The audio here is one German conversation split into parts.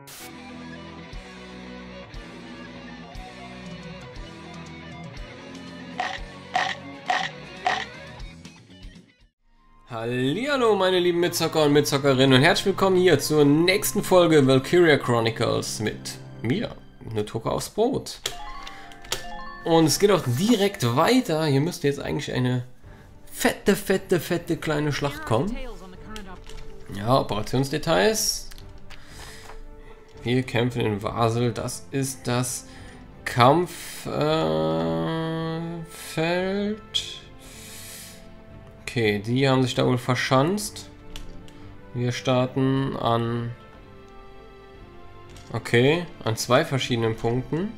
Hallihallo meine lieben Mitzocker und Mitzockerinnen und herzlich willkommen hier zur nächsten Folge Valkyria Chronicles mit mir, Nutoka aufs Brot. Und es geht auch direkt weiter. Hier müsste jetzt eigentlich eine fette kleine Schlacht kommen. Ja, Operationsdetails. Wir kämpfen in Vasel. Das ist das Kampffeld. Okay, die haben sich da wohl verschanzt. Wir starten an... Okay, an zwei verschiedenen Punkten.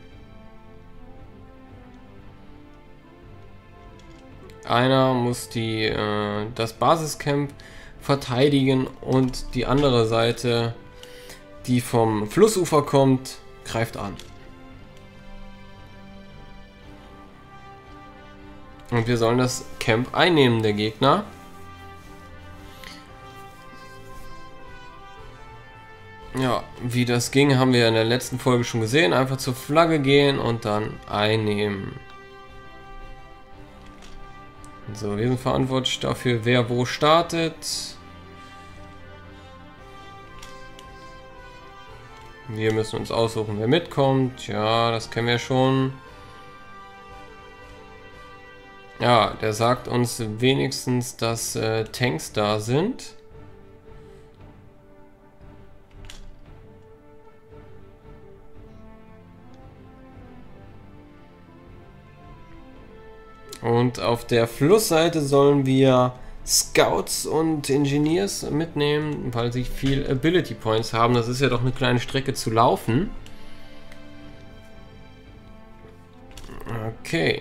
Einer muss das Basiscamp verteidigen und die andere Seite, die vom Flussufer kommt, greift an. Und wir sollen das Camp einnehmen, der Gegner. Ja, wie das ging, haben wir in der letzten Folge schon gesehen. Einfach zur Flagge gehen und dann einnehmen. So, wir sind verantwortlich dafür, wer wo startet. Wir müssen uns aussuchen, wer mitkommt. Ja, das kennen wir schon. Ja, der sagt uns wenigstens, dass Tanks da sind. Und auf der Flussseite sollen wir Scouts und Engineers mitnehmen, weil sie viel Ability Points haben. Das ist ja doch eine kleine Strecke zu laufen. Okay.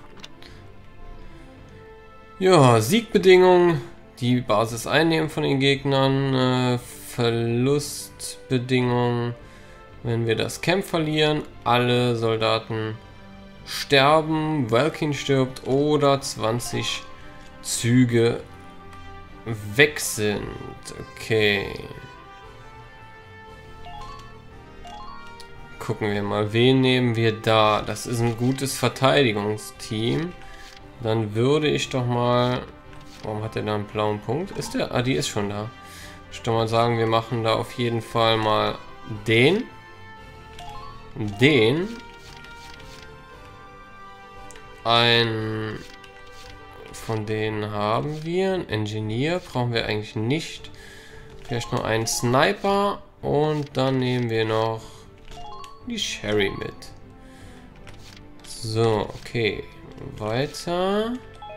Ja, Siegbedingungen, die Basis einnehmen von den Gegnern, Verlustbedingungen, wenn wir das Camp verlieren, alle Soldaten sterben, Valkyrie stirbt oder 20 Züge weg sind. Okay. Gucken wir mal, wen nehmen wir da? Das ist ein gutes Verteidigungsteam. Dann würde ich doch mal... Warum hat er da einen blauen Punkt? Ist der? Ah, die ist schon da. Ich würde mal sagen, wir machen da auf jeden Fall mal den. Ein... Von denen haben wir. Ein Engineer brauchen wir eigentlich nicht. Vielleicht noch einen Sniper. Und dann nehmen wir noch die Sherry mit. So, okay. Weiter.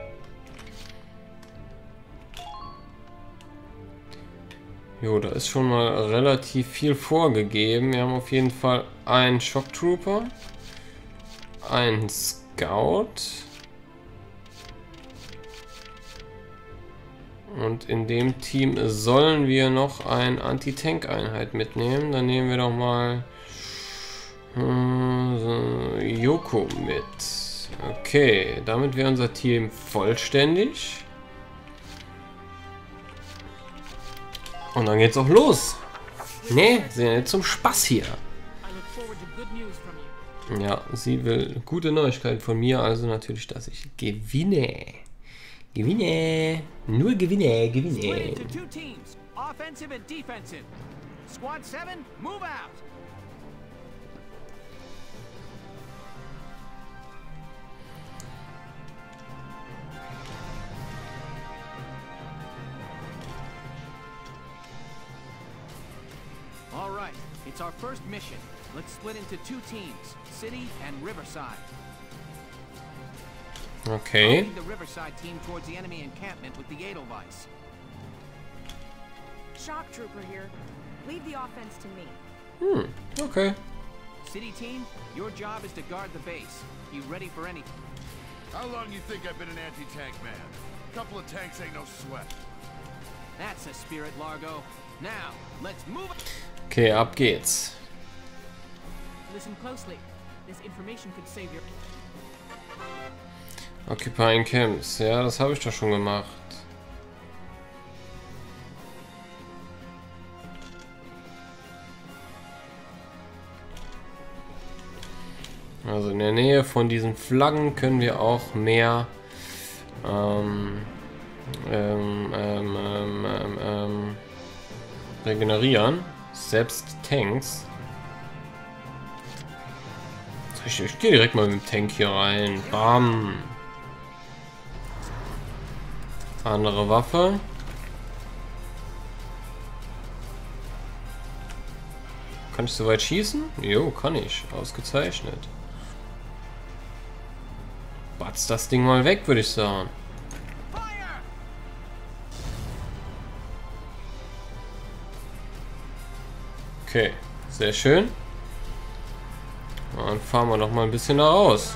Jo, da ist schon mal relativ viel vorgegeben. Wir haben auf jeden Fall einen Shock Trooper, einen Scout und in dem Team sollen wir noch eine Anti-Tank-Einheit mitnehmen. Dann nehmen wir doch mal Yoko mit. Okay, damit wäre unser Team vollständig. Und dann geht's auch los. Ne, sind ja jetzt zum Spaß hier. Ja, sie will gute Neuigkeiten von mir, also natürlich, dass ich gewinne. Gewinne. Nur gewinne, gewinne. Squad 7, move out. All right, it's our first mission. Let's split into two teams, City and Riverside. Okay. I'll lead the Riverside team towards the enemy encampment with the Edelweiss. Shock Trooper here. Lead the offense to me. Okay. City team, your job is to guard the base. Be ready for anything. How long you think I've been an anti-tank man? A couple of tanks ain't no sweat. That's a spirit, Largo. Now, let's move. Okay, ab geht's. Listen closely. This information could save your... Occupying Camps. Ja, das habe ich doch schon gemacht. Also in der Nähe von diesen Flaggen können wir auch mehr regenerieren. Selbst Tanks. Ich gehe direkt mal mit dem Tank hier rein. Bam. Andere Waffe. Kann ich so weit schießen? Jo, kann ich. Ausgezeichnet. Batz das Ding mal weg, würde ich sagen. Okay, sehr schön. Dann fahren wir noch mal ein bisschen da raus.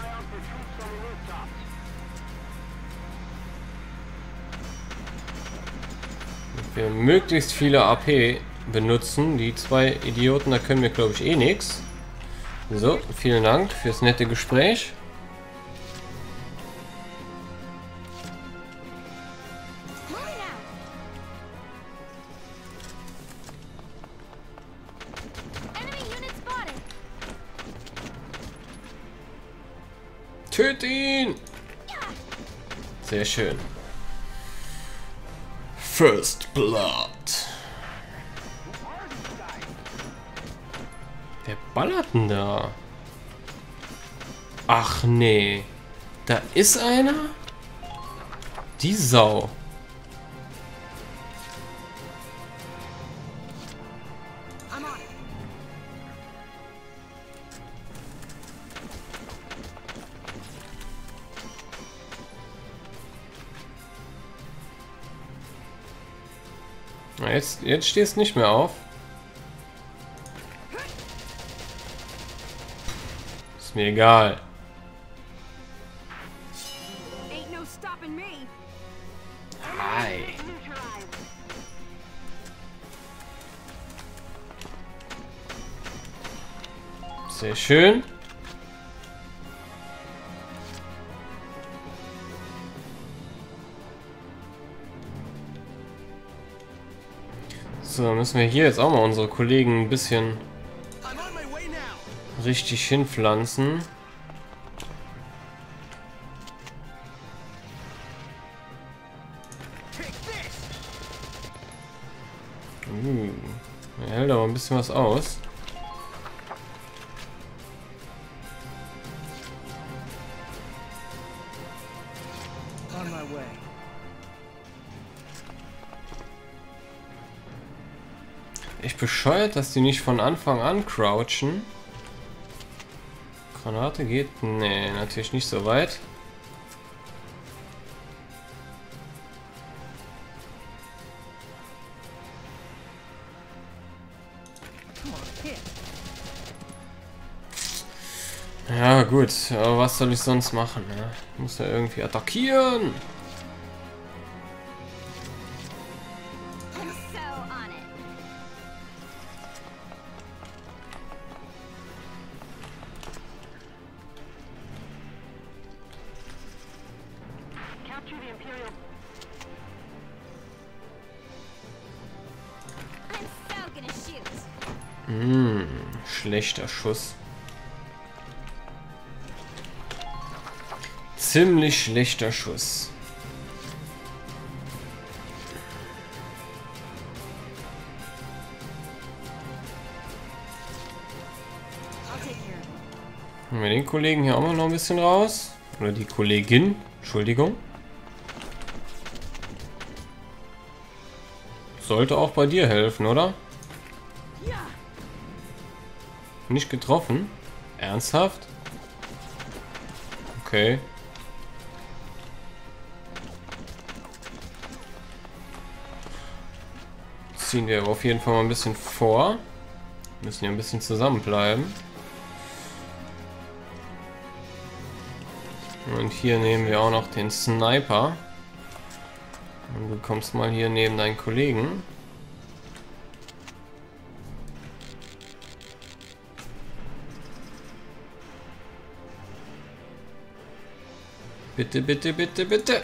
Wir möglichst viele AP benutzen. Die zwei Idioten, da können wir glaube ich eh nichts. So, vielen Dank fürs nette Gespräch. Töte ihn! Sehr schön. First Blood. Wer ballert denn da? Ach nee. Da ist einer? Die Sau. Jetzt stehst du nicht mehr auf. Ist mir egal. Hi. Sehr schön. So, müssen wir hier jetzt auch mal unsere Kollegen ein bisschen richtig hinpflanzen. Er hält aber ein bisschen was aus. Echt bescheuert, dass die nicht von Anfang an crouchen. Granate geht? Nee, natürlich nicht so weit. Ja gut, aber was soll ich sonst machen? Ne? Ich muss ja irgendwie attackieren. Schlechter Schuss. Ziemlich schlechter Schuss. Nehmen wir den Kollegen hier auch mal noch ein bisschen raus. Oder die Kollegin. Entschuldigung. Sollte auch bei dir helfen, oder? Nicht getroffen? Ernsthaft? Okay. Ziehen wir aber auf jeden Fall mal ein bisschen vor. Müssen ja ein bisschen zusammenbleiben. Und hier nehmen wir auch noch den Sniper. Und du kommst mal hier neben deinen Kollegen. Bitte, bitte, bitte, bitte.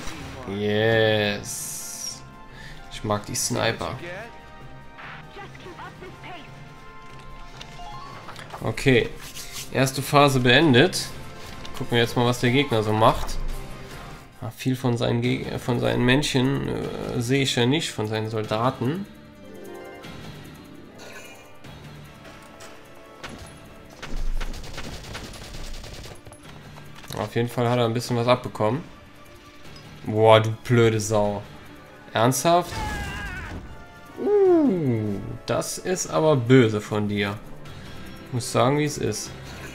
Yes. Ich mag die Sniper. Okay. Erste Phase beendet. Gucken wir jetzt mal, was der Gegner so macht. Viel von seinen Männchen sehe ich ja nicht, von seinen Soldaten. Auf jeden Fall hat er ein bisschen was abbekommen. Boah, du blöde Sau. Ernsthaft? Das ist aber böse von dir. Ich muss sagen, wie es ist.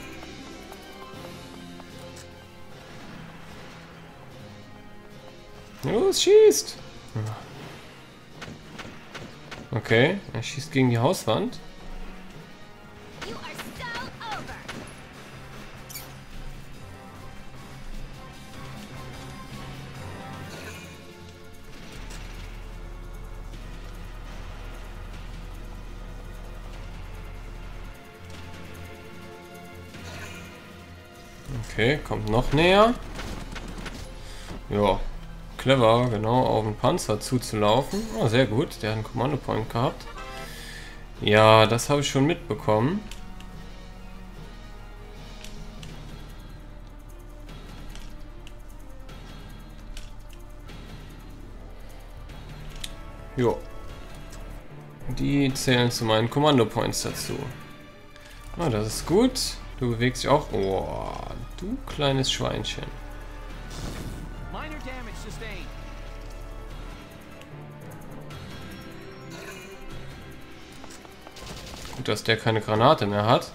Los, schießt! Okay, er schießt gegen die Hauswand. Okay, kommt noch näher. Ja, clever, genau, auf den Panzer zuzulaufen. Oh, sehr gut, der hat einen Kommandopoint gehabt. Ja, das habe ich schon mitbekommen. Jo. Die zählen zu meinen Kommandopoints dazu. Oh, das ist gut. Du bewegst dich auch. Oh, du kleines Schweinchen. Minor damage sustained. Gut, dass der keine Granate mehr hat.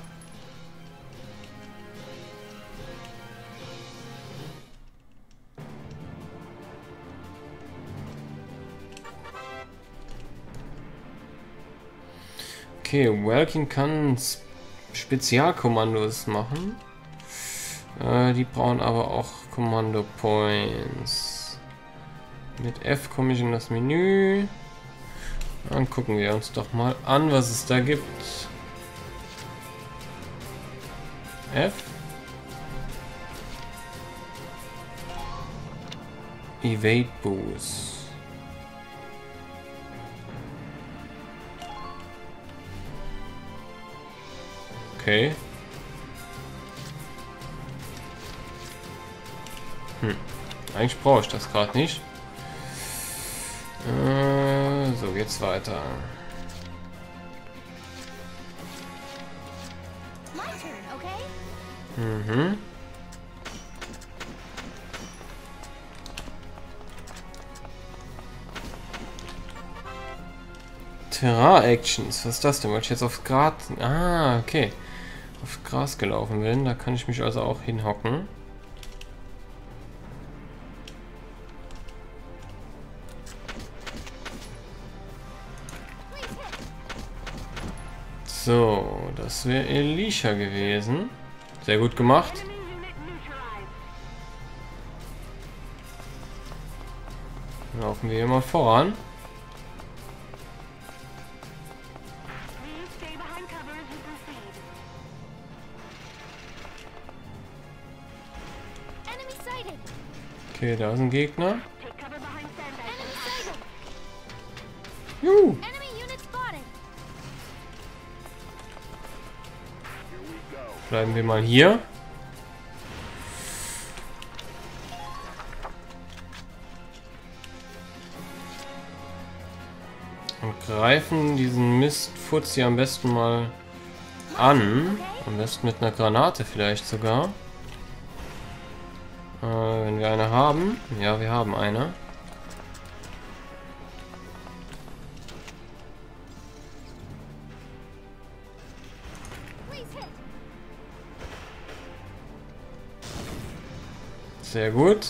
Okay, Welkin kann Spezialkommandos machen. Die brauchen aber auch Kommando Points. Mit F komme ich in das Menü. Dann gucken wir uns doch mal an, was es da gibt. F. Evade Boost. Okay. Eigentlich brauche ich das gerade nicht. So geht's weiter. Mhm. Terrain-Actions. Was ist das denn? Weil ich jetzt aufs Gras... Ah, okay. Auf Gras gelaufen bin. Da kann ich mich also auch hinhocken. So, das wäre Elisha gewesen. Sehr gut gemacht. Laufen wir hier mal voran. Okay, da ist ein Gegner. Juhu. Bleiben wir mal hier. Und greifen diesen Mistfutzi am besten mal an. Am besten mit einer Granate vielleicht sogar. Wenn wir eine haben. Ja, wir haben eine. Sehr gut.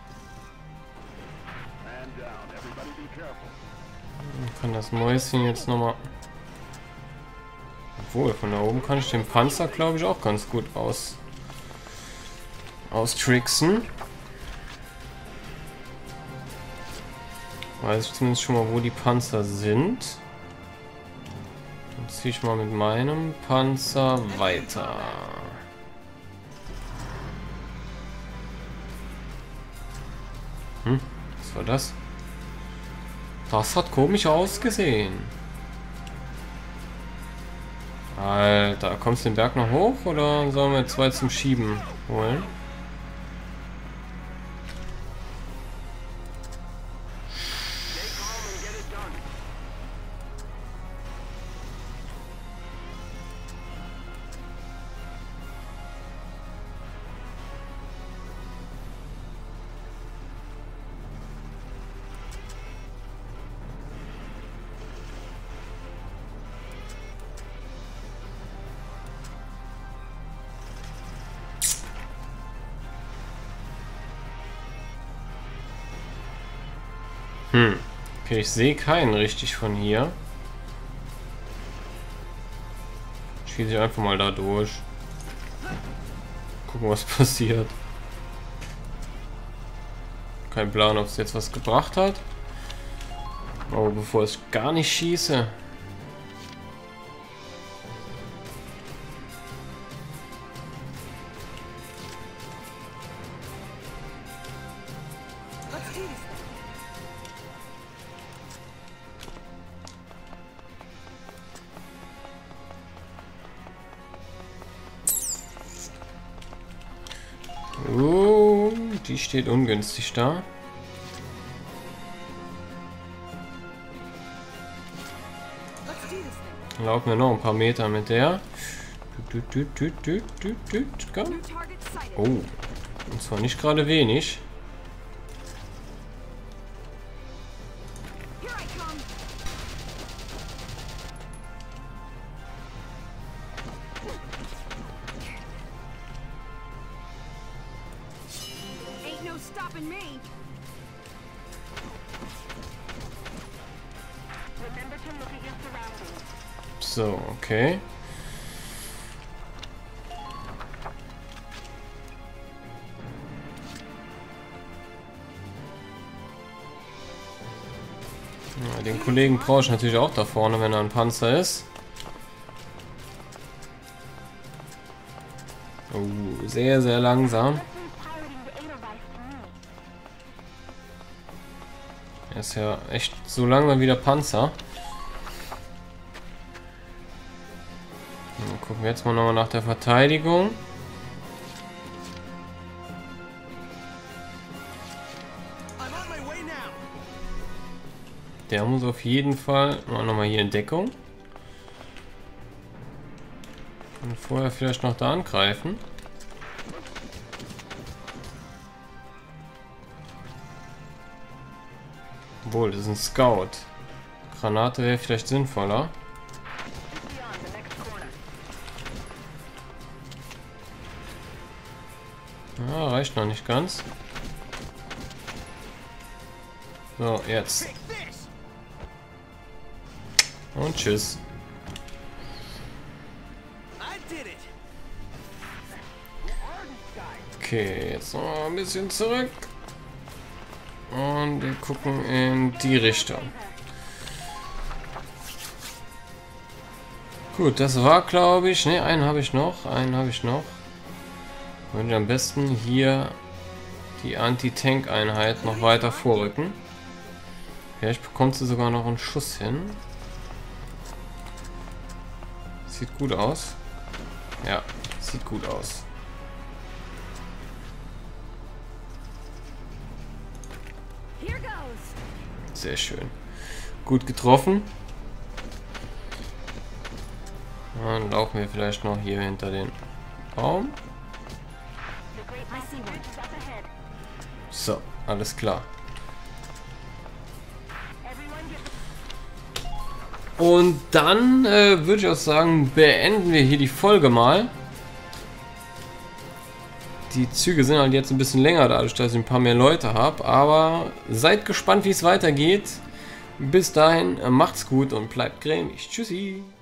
Ich kann das Mäuschen jetzt nochmal... Obwohl, von da oben kann ich den Panzer, glaube ich, auch ganz gut austricksen. Weiß ich zumindest schon mal, wo die Panzer sind. Dann ziehe ich mal mit meinem Panzer weiter. Was war das? Das hat komisch ausgesehen. Alter, kommst du den Berg noch hoch oder sollen wir 2 zum Schieben holen? Okay, ich sehe keinen richtig von hier. Schieße ich einfach mal da durch. Gucken, was passiert. Kein Plan, ob es jetzt was gebracht hat. Aber bevor ich gar nicht schieße. Die steht ungünstig da. Laufen wir noch ein paar Meter mit der. Oh, und zwar nicht gerade wenig. So, okay. Ja, den Kollegen brauche ich natürlich auch da vorne, wenn er ein Panzer ist. Oh, sehr, sehr langsam. Er ist ja echt so lange wie der Panzer. Dann gucken wir jetzt mal nochmal nach der Verteidigung. Der muss auf jeden Fall nochmal hier in Deckung. Und vorher vielleicht noch da angreifen. Obwohl, das ist ein Scout. Granate wäre vielleicht sinnvoller. Ja, reicht noch nicht ganz. So, jetzt. Und tschüss. Okay, jetzt noch ein bisschen zurück. Und wir gucken in die Richtung. Gut, das war, glaube ich... Ne, einen habe ich noch. Wollen wir am besten hier die Anti-Tank-Einheit noch weiter vorrücken. Vielleicht bekommt sie sogar noch einen Schuss hin. Sieht gut aus. Ja, sieht gut aus. Sehr schön. Gut getroffen. Dann laufen wir vielleicht noch hier hinter den Baum. So, alles klar. Und dann würde ich auch sagen, beenden wir hier die Folge mal. Die Züge sind halt jetzt ein bisschen länger, dadurch, dass ich ein paar mehr Leute habe. Aber seid gespannt, wie es weitergeht. Bis dahin, macht's gut und bleibt cremig. Tschüssi.